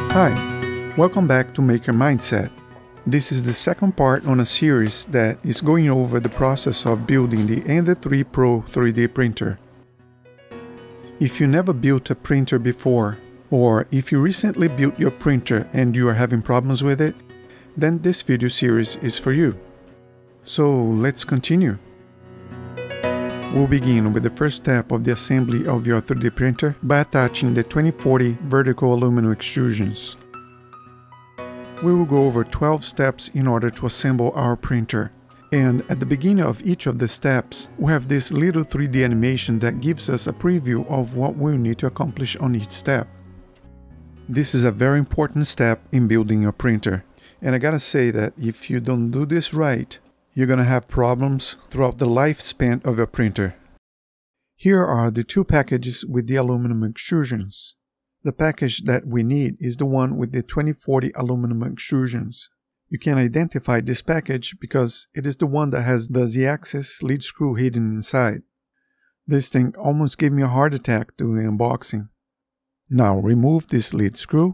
Hi, welcome back to Maker Mindset. This is the second part on a series that is going over the process of building the Ender 3 Pro 3D printer. If you never built a printer before, or if you recently built your printer and you are having problems with it, then this video series is for you. So let's continue. We'll begin with the first step of the assembly of your 3D printer by attaching the 2040 vertical aluminum extrusions. We will go over 12 steps in order to assemble our printer. And at the beginning of each of the steps, we have this little 3D animation that gives us a preview of what we'll need to accomplish on each step. This is a very important step in building your printer. And I gotta say that if you don't do this right, you're gonna have problems throughout the lifespan of your printer. Here are the two packages with the aluminum extrusions. The package that we need is the one with the 2040 aluminum extrusions. You can identify this package because it is the one that has the Z-axis lead screw hidden inside. This thing almost gave me a heart attack doing the unboxing. Now remove this lead screw.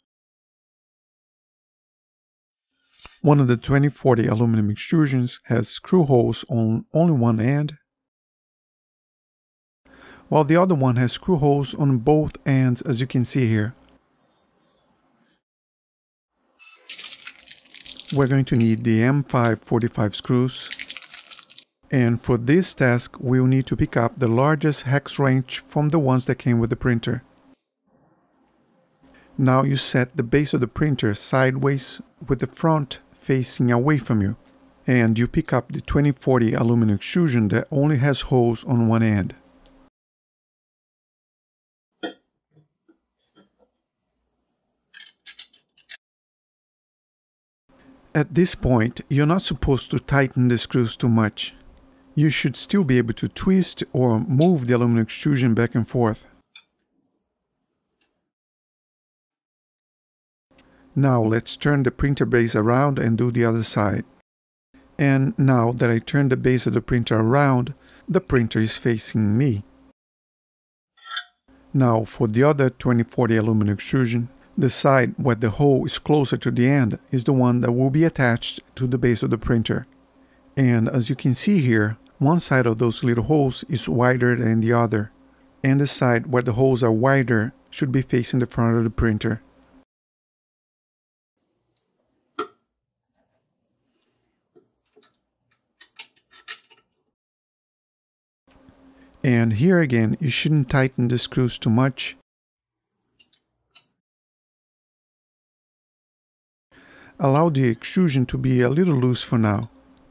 One of the 2040 aluminum extrusions has screw holes on only one end, while the other one has screw holes on both ends, as you can see here. We're going to need the M545 screws, and for this task we'll need to pick up the largest hex wrench from the ones that came with the printer. Now you set the base of the printer sideways with the front facing away from you, and you pick up the 2040 aluminum extrusion that only has holes on one end. At this point, you're not supposed to tighten the screws too much. You should still be able to twist or move the aluminum extrusion back and forth. Now let's turn the printer base around and do the other side. And now that I turned the base of the printer around, the printer is facing me. Now for the other 2040 aluminum extrusion, the side where the hole is closer to the end is the one that will be attached to the base of the printer. And as you can see here, one side of those little holes is wider than the other, and the side where the holes are wider should be facing the front of the printer. And here again, you shouldn't tighten the screws too much. Allow the extrusion to be a little loose for now.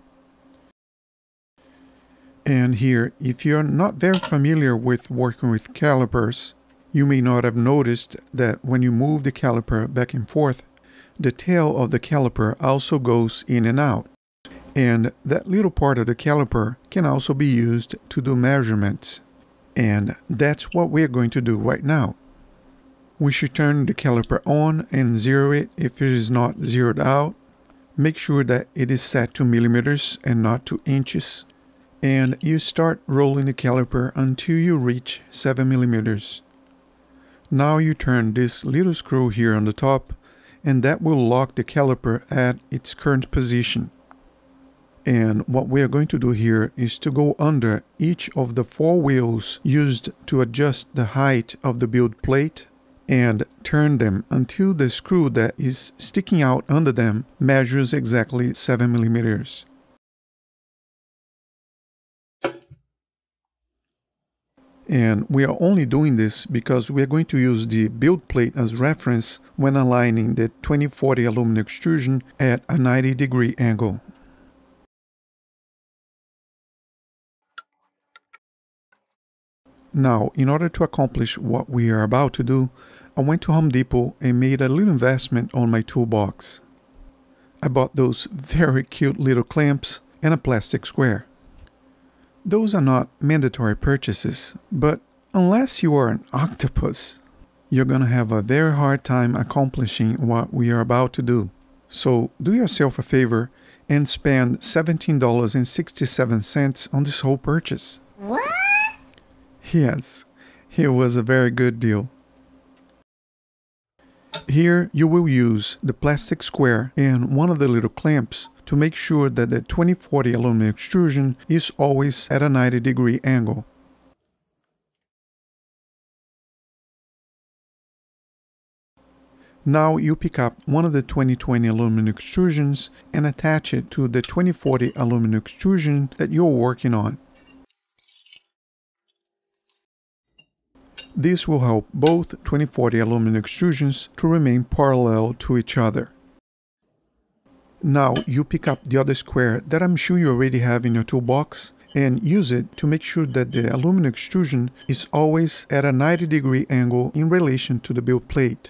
And here, if you're not very familiar with working with calipers, you may not have noticed that when you move the caliper back and forth, the tail of the caliper also goes in and out. And that little part of the caliper can also be used to do measurements. And that's what we're going to do right now. We should turn the caliper on and zero it if it is not zeroed out. Make sure that it is set to millimeters and not to inches. And you start rolling the caliper until you reach 7 millimeters. Now you turn this little screw here on the top, and that will lock the caliper at its current position. And what we are going to do here is to go under each of the 4 wheels used to adjust the height of the build plate and turn them until the screw that is sticking out under them measures exactly 7 millimeters. And we are only doing this because we are going to use the build plate as reference when aligning the 2040 aluminum extrusion at a 90-degree angle. Now, in order to accomplish what we are about to do, I went to Home Depot and made a little investment on my toolbox. I bought those very cute little clamps and a plastic square. Those are not mandatory purchases, but unless you are an octopus, you're gonna have a very hard time accomplishing what we are about to do. So do yourself a favor and spend $17.67 on this whole purchase. What? Yes, it was a very good deal. Here you will use the plastic square and one of the little clamps to make sure that the 2040 aluminum extrusion is always at a 90-degree angle. Now you pick up one of the 2020 aluminum extrusions and attach it to the 2040 aluminum extrusion that you're working on. This will help both 2040 aluminum extrusions to remain parallel to each other. Now you pick up the other square that I'm sure you already have in your toolbox and use it to make sure that the aluminum extrusion is always at a 90-degree angle in relation to the build plate.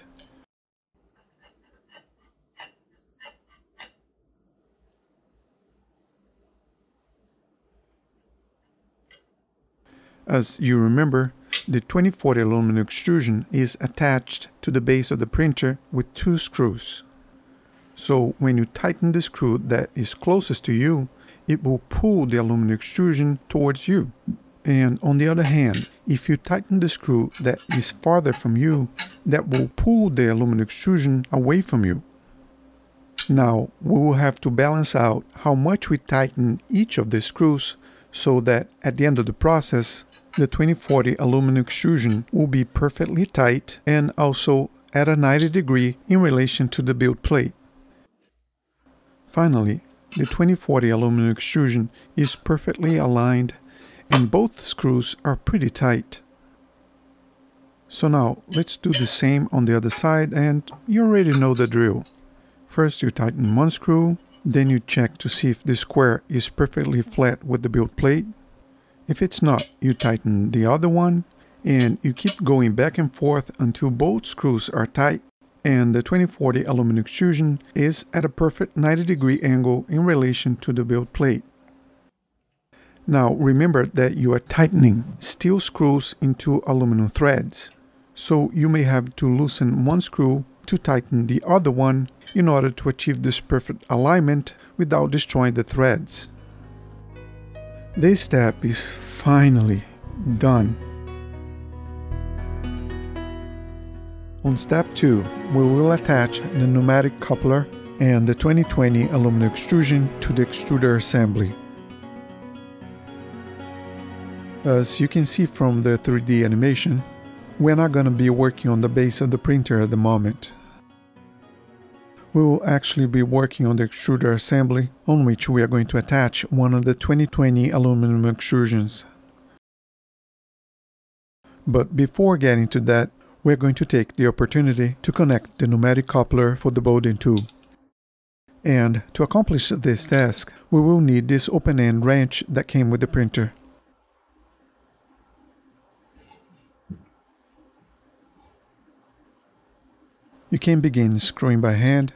As you remember, the 2040 aluminum extrusion is attached to the base of the printer with 2 screws. So when you tighten the screw that is closest to you, it will pull the aluminum extrusion towards you. And on the other hand, if you tighten the screw that is farther from you, that will pull the aluminum extrusion away from you. Now we will have to balance out how much we tighten each of the screws so that at the end of the process, the 2040 aluminum extrusion will be perfectly tight and also at a 90 degree in relation to the build plate. Finally, the 2040 aluminum extrusion is perfectly aligned and both screws are pretty tight. So now let's do the same on the other side, and you already know the drill. First you tighten one screw, then you check to see if the square is perfectly flat with the build plate. If it's not, you tighten the other one, and you keep going back and forth until both screws are tight and the 2040 aluminum extrusion is at a perfect 90 degree angle in relation to the build plate. Now remember that you are tightening steel screws into aluminum threads, so you may have to loosen one screw to tighten the other one in order to achieve this perfect alignment without destroying the threads. This step is finally done. On step 2, we will attach the pneumatic coupler and the 2020 aluminum extrusion to the extruder assembly. As you can see from the 3D animation, we're not going to be working on the base of the printer at the moment. We will actually be working on the extruder assembly, on which we are going to attach one of the 2020 aluminum extrusions. But before getting to that, we're going to take the opportunity to connect the pneumatic coupler for the bolting tool. And to accomplish this task, we will need this open-end wrench that came with the printer. You can begin screwing by hand.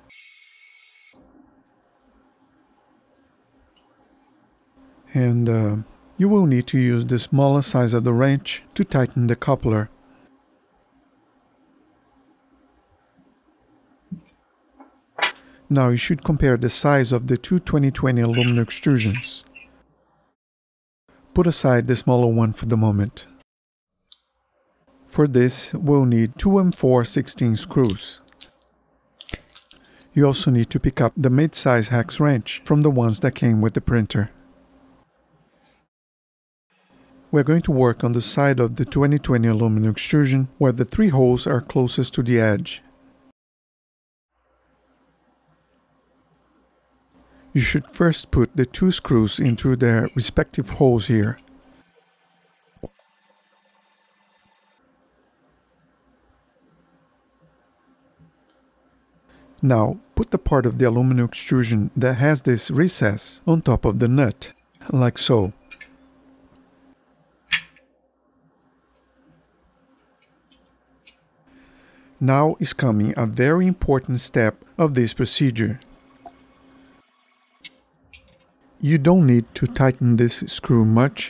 And you will need to use the smaller size of the wrench to tighten the coupler. Now you should compare the size of the two 2020 aluminum extrusions. Put aside the smaller one for the moment. For this, we'll need 2 and 4 16 screws. You also need to pick up the mid-size hex wrench from the ones that came with the printer. We're going to work on the side of the 2020 aluminum extrusion where the 3 holes are closest to the edge. You should first put the 2 screws into their respective holes here. Now, put the part of the aluminum extrusion that has this recess on top of the nut, like so. Now is coming a very important step of this procedure. You don't need to tighten this screw much.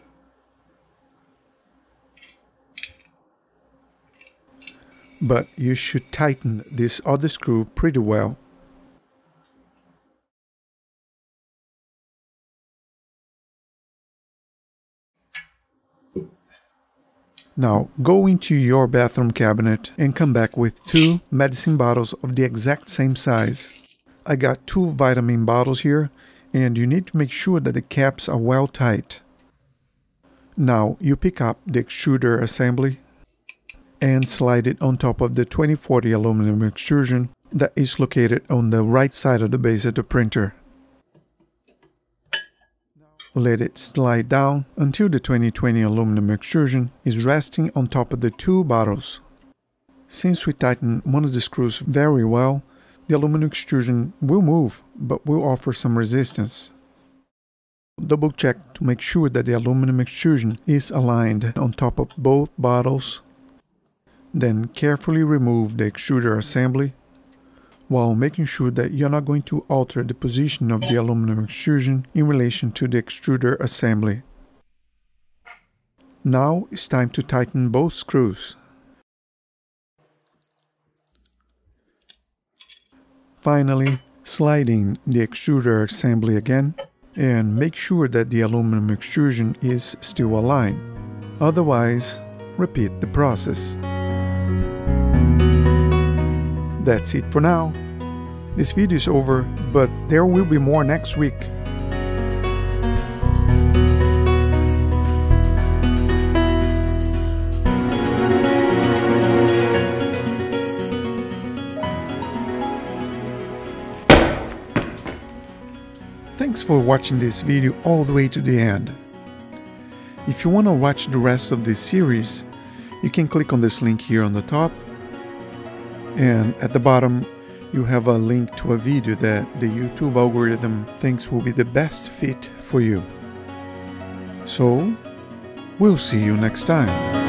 But you should tighten this other screw pretty well. Now go into your bathroom cabinet and come back with 2 medicine bottles of the exact same size. I got 2 vitamin bottles here, and you need to make sure that the caps are well tight. Now you pick up the extruder assembly and slide it on top of the 2040 aluminum extrusion that is located on the right side of the base of the printer. Let it slide down until the 2020 aluminum extrusion is resting on top of the 2 bottles. Since we tightened one of the screws very well, the aluminum extrusion will move, but will offer some resistance. Double check to make sure that the aluminum extrusion is aligned on top of both bottles. Then carefully remove the extruder assembly, while making sure that you're not going to alter the position of the aluminum extrusion in relation to the extruder assembly. Now it's time to tighten both screws. Finally, slide in the extruder assembly again and make sure that the aluminum extrusion is still aligned. Otherwise, repeat the process. That's it for now. This video is over, but there will be more next week. Thanks for watching this video all the way to the end. If you want to watch the rest of this series, you can click on this link here on the top, and at the bottom you have a link to a video that the YouTube algorithm thinks will be the best fit for you. So, we'll see you next time.